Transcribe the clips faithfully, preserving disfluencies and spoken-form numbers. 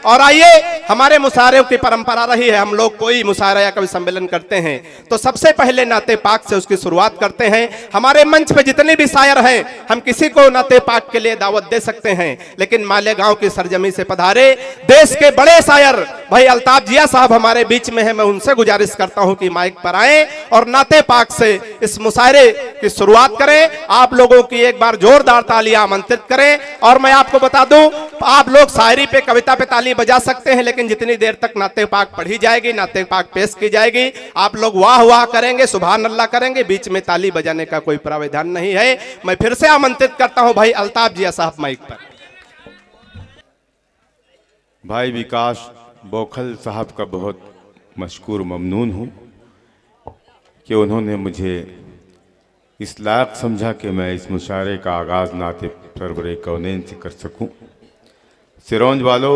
और आइए, हमारे मुशायरों की परंपरा रही है, हम लोग कोई मुशायरा या कवि सम्मेलन करते हैं तो सबसे पहले नाते पाक से उसकी शुरुआत करते हैं। हमारे मंच पे जितने भी शायर हैं, हम किसी को नाते पाक के लिए दावत दे सकते हैं, लेकिन मालेगांव की सरजमी से पधारे देश के बड़े शायर भाई अल्ताफ जिया साहब हमारे बीच में है। मैं उनसे गुजारिश करता हूं कि माइक पर आए और नाते पाक से इस मुशायरे की शुरुआत करें। आप लोगों की एक बार जोरदार तालियां आमंत्रित करें। और मैं आपको बता दूं, आप लोग शायरी पे, कविता पे ताली बजा सकते हैं, लेकिन जितनी देर तक नाते पाक पढ़ी जाएगी, नाते पाक पेश की जाएगी, आप लोग वाह वाह करेंगे, सुभान अल्लाह करेंगे, बीच में ताली बजाने का कोई प्रावधान नहीं है। मैं फिर से आमंत्रित करता हूं भाई अल्ताफ जिया साहब माइक पर। भाई विकास बौखल साहब का बहुत मशकूर ममनून हूँ कि उन्होंने मुझे इस लायक समझा कि मैं इस मुशायरे का आगाज़ नाते सरवरे कौनैन से कर सकूं। सिरोंज वालों,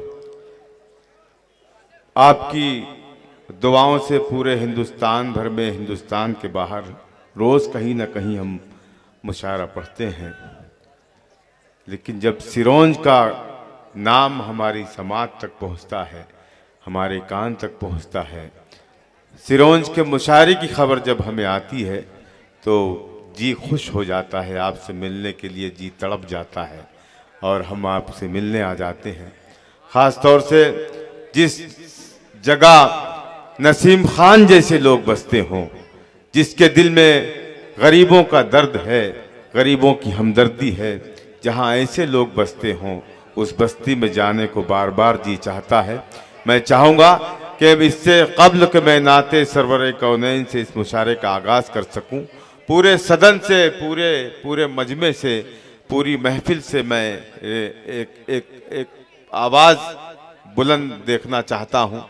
आपकी दुआओं से पूरे हिंदुस्तान भर में, हिंदुस्तान के बाहर रोज़ कहीं ना कहीं हम मुशायरा पढ़ते हैं, लेकिन जब सिरोंज का नाम हमारी समाज तक पहुंचता है, हमारे कान तक पहुंचता है, सिरोंज के मुशायरे की खबर जब हमें आती है तो जी खुश हो जाता है, आपसे मिलने के लिए जी तड़प जाता है और हम आपसे मिलने आ जाते हैं। ख़ास तौर से जिस जगह नसीम खान जैसे लोग बसते हों, जिसके दिल में गरीबों का दर्द है, गरीबों की हमदर्दी है, जहाँ ऐसे लोग बसते हों, उस बस्ती में जाने को बार बार जी चाहता है। मैं चाहूँगा कि इससे कब्ल के मैं नाते सरवरे कौनैन से इस मुशायरे का आगाज़ कर सकूँ, पूरे सदन से, पूरे पूरे मजमे से, पूरी महफिल से मैं एक एक एक आवाज़ बुलंद देखना चाहता हूँ।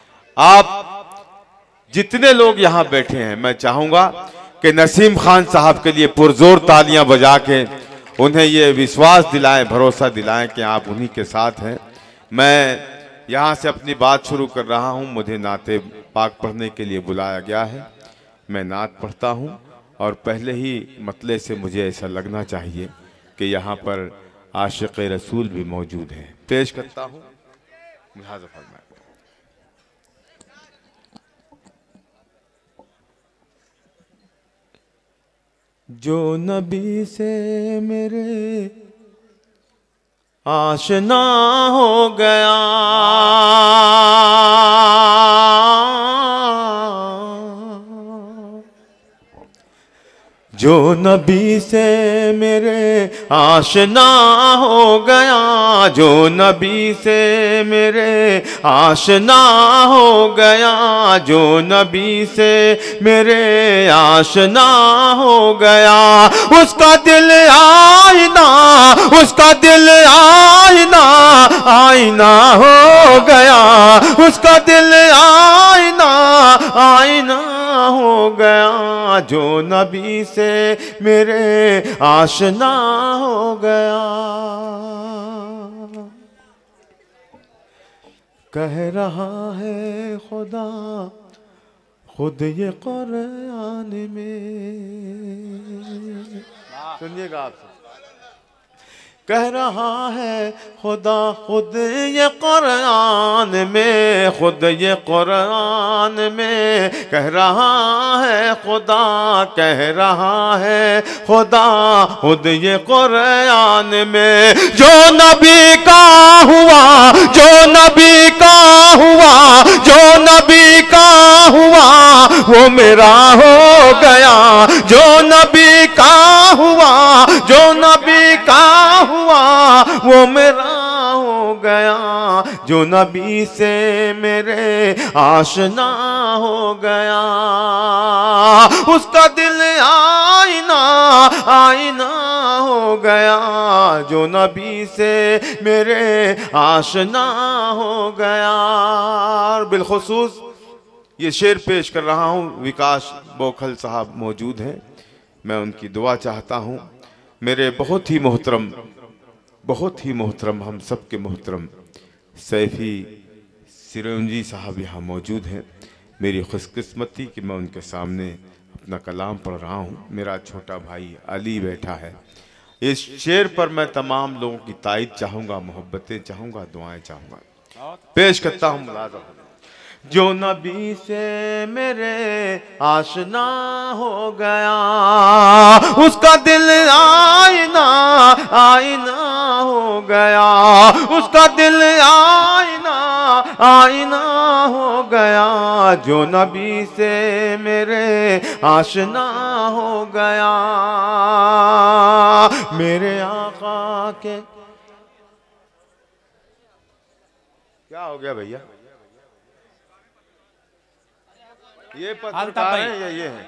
आप जितने लोग यहाँ बैठे हैं, मैं चाहूँगा कि नसीम खान साहब के लिए पुरजोर तालियां बजा के उन्हें ये विश्वास दिलाएं, भरोसा दिलाएं कि आप उन्हीं के साथ हैं। मैं यहाँ से अपनी बात शुरू कर रहा हूँ। मुझे नाते पाक पढ़ने के लिए बुलाया गया है, मैं नात पढ़ता हूँ और पहले ही मतले से मुझे ऐसा लगना चाहिए कि यहाँ पर आशिक़ रसूल भी मौजूद हैं। पेश करता हूँ, लिहाज़ा फरमाएं। जो नबी से मेरे आशना हो गया, जो नबी से मेरे आशना हो गया, जो नबी से मेरे आशना हो गया, जो नबी से मेरे आशना हो गया, उसका दिल आईना, उसका दिल आईना, आईना हो गया, उसका दिल आईना, आईना हो गया, जो नबी से मेरे आशना हो गया। कह रहा है खुदा खुद ये कुरान में, सुनिएगा आप, कह रहा है खुदा खुद ये कुरान में, खुद ये कुरान में कह रहा है खुदा, कह रहा है खुदा खुद ये कुरान में। जो नबी का हुआ, जो नबी का हुआ, जो नबी का हुआ वो मेरा हो गया, जो नबी का हुआ, जो नबी का हुआ वो मेरा हो गया, जो नबी से मेरे आशना हो गया, उसका दिल आईना, आईना हो गया, जो नबी से मेरे आशना हो गया। और बिलखुसूस ये शेर पेश कर रहा हूँ, विकास बौखल साहब मौजूद हैं, मैं उनकी दुआ चाहता हूँ। मेरे बहुत ही मोहतरम, बहुत ही मोहतरम, हम सब के मोहतरम सैफी सिरोंजी साहब यहाँ मौजूद हैं। मेरी खुशकिस्मती कि मैं उनके सामने अपना कलाम पढ़ रहा हूँ। मेरा छोटा भाई अली बैठा है। इस शेर पर मैं तमाम लोगों की तायद चाहूँगा, मोहब्बतें चाहूँगा, दुआएं चाहूँगा। पेश करता हूँ मुलाज़ा। जो नबी से मेरे आशना हो गया, उसका दिल आईना आईना हो गया, उसका दिल आईना आईना हो गया। जो नबी से मेरे आशना हो गया, मेरे आका के। क्या हो गया भैया? ये पत्रकार है या ये है?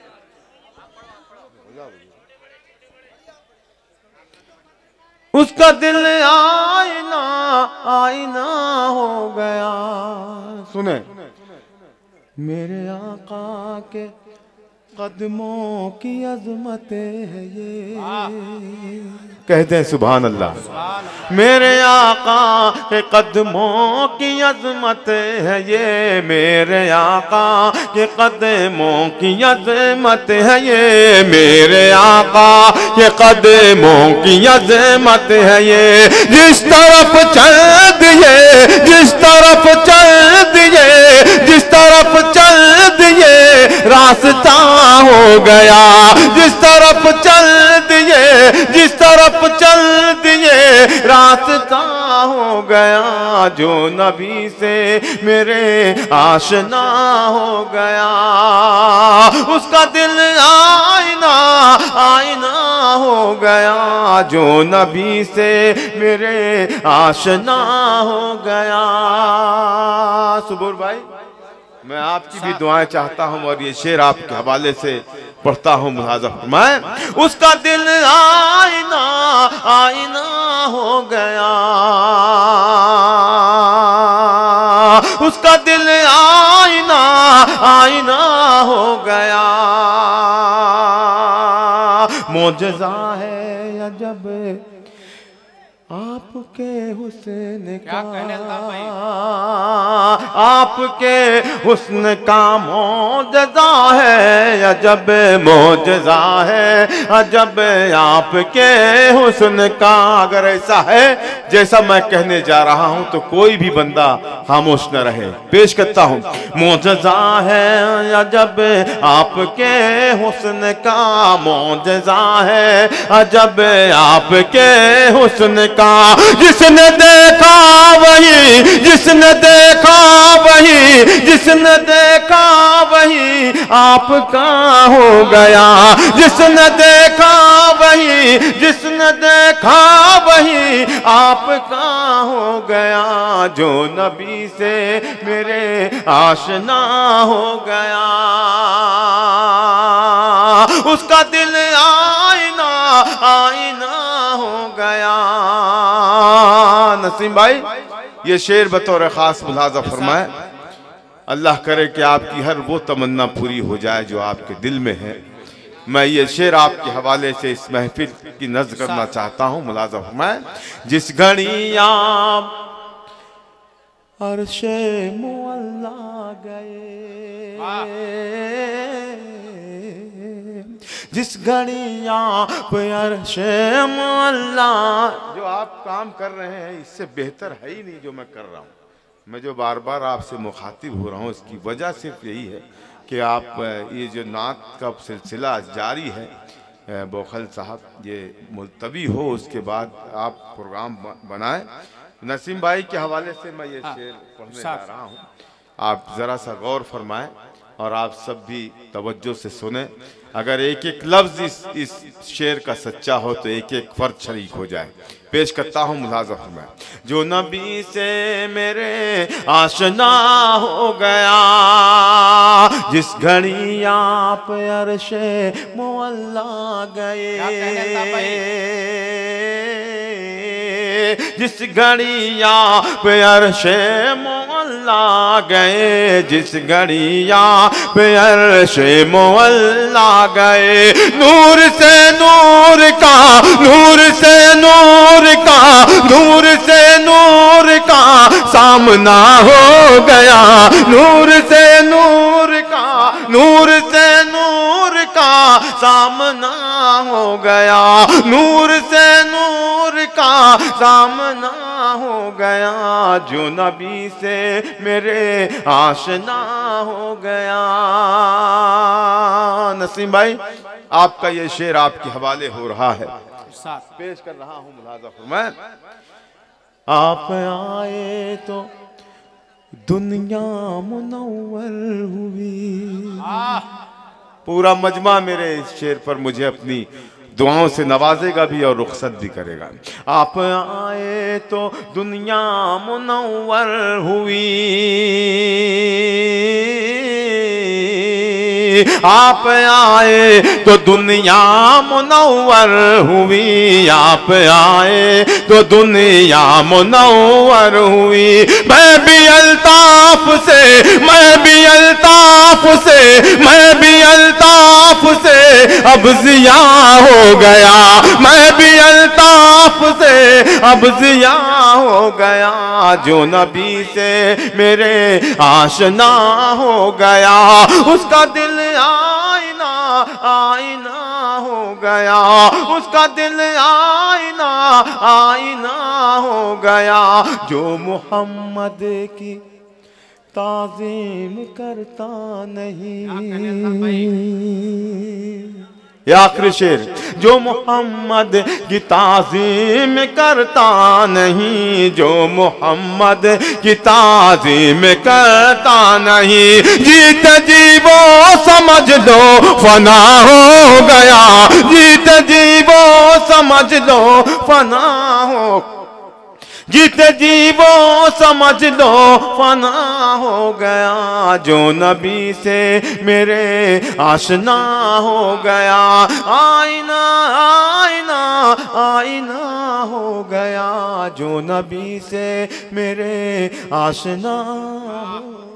उसका दिल आईना आईना हो गया। सुने, मेरे आका के कदमों की अजमत है ये। कहते हैं सुभान अल्लाह। मेरे आका के कदमों की अजमत है ये, मेरे आका के कदमों की अजमत है ये, मेरे आका के कदमों की अजमत है ये। जिस तरफ चल दिए, जिस तरफ चल दिए, जिस तरफ चल दिए रास्ता हो गया। जिस तरफ चल दिए, जिस तरफ चल दिए रास्ता हो गया। जो नबी से मेरे आशना हो गया, उसका दिल आईना आईना हो गया। जो नबी से मेरे आशना हो गया। सुबूर भाई, मैं आपकी भी दुआएं चाहता हूं और ये शेर आपके हवाले से पढ़ता हूं। मुलाज़ा फरमाएं। उसका दिल आईना आईना हो गया, उसका दिल आईना आईना हो गया। मौजज़ा है अजब आपके हुस्न का, आपके हुस्न का मौजज़ा है अजब, मौजज़ा है अजब आपके हुस्न का। अगर ऐसा है जैसा मैं कहने जा रहा हूं तो कोई भी बंदा खामोश न रहे। पेश करता हूं। मौजज़ा है अजब आपके हुस्न का, मौजज़ा है अजब आपके हुस्न का। जिसने देखा वही, जिसने देखा वही, जिसने देखा वही आपका हो गया। जिसने देखा वही, जिसने देखा वही आपका हो गया। जो नबी से मेरे आशना हो गया, उसका दिल आईना आईना हो गया। नसीम भाई, ये शेर बतौर खास मुलाज़ा फरमाए। अल्लाह करे कि आपकी हर वो तमन्ना पूरी हो जाए जो आपके दिल में है। मैं ये शेर आपके हवाले से इस महफिल की नज़्म करना चाहता हूँ। मुलाज़ा फरमाए। जिस घड़ी आप अर्शे मुअल्ला गए, जिस घड़ी आप अर्शे मुअल्ला, जो आप काम कर रहे हैं इससे बेहतर है ही नहीं जो मैं कर रहा हूँ। मैं जो बार बार आपसे मुखातिब हो रहा हूँ इसकी वजह सिर्फ यही है कि आप ये जो नात का सिलसिला जारी है, बोखल साहब ये मुलतवी हो, उसके बाद आप प्रोग्राम बनाएं। नसीम भाई के हवाले से मैं ये शेर पढ़ने जा रहा हूँ, आप ज़रा सा गौर फरमाएं और आप सब भी तवज्जो से सुने। अगर एक एक लफ्ज़ इस इस शेर का सच्चा हो तो एक एक फर्द शरीक हो जाए। पेश करता हूँ मुलाज़ा फरमाएं। जो नबी से मेरे आशना हो गया, जिस घड़ी आप अर्शे मुअल्ला गए, जिस घड़ी आप अर्शे मुअल्ला गए, जिस घड़ी आप अर्शे मुअल्ला गए। नूर से नूर का, नूर से नूर का, नूर से नूर का सामना हो गया। नूर से नूर का, नूर से नूर का सामना हो गया, नूर से नूर का सामना हो गया, जो नबी से मेरे आशना हो गया। नसीम भाई, आपका ये शेर आपके हवाले हो रहा है, पेश कर रहा हूं, मुलाजा फरमाएं। आप आए तो दुनिया मुनव्वर हुई। पूरा मजमा मेरे इस शेर पर मुझे अपनी दुआओं से नवाजेगा भी और रुखसत भी करेगा। आप आए तो दुनिया मुनव्वर हुई, आप आए तो दुनिया मुनव्वर हुई, आप आए तो दुनिया मुनव्वर हुई। मैं भी अल्ताफ से, मैं भी अल्ताफ से, मैं भी अल्ताफ से अब ज़िया हो गया, मैं भी अल्ताफ से अब ज़िया हो गया, जो नबी से मेरे आशना हो गया, उसका दिल आईना आईना हो गया, उसका दिल आईना आईना हो गया, जो मोहम्मद की ताज़ीम करता नहीं। ये आखिरी शेर, जो मोहम्मद की ताज़ीम करता नहीं, जो मोहम्मद की ताज़ीम करता नहीं, जीत जीवो समझ लो फना हो गया, जीत जीवो समझ लो फना हो, जीत जीवो समझ लो फना हो गया, जो नबी से मेरे आशना हो गया, आईना आईना आईना हो गया, जो नबी से मेरे आशना हो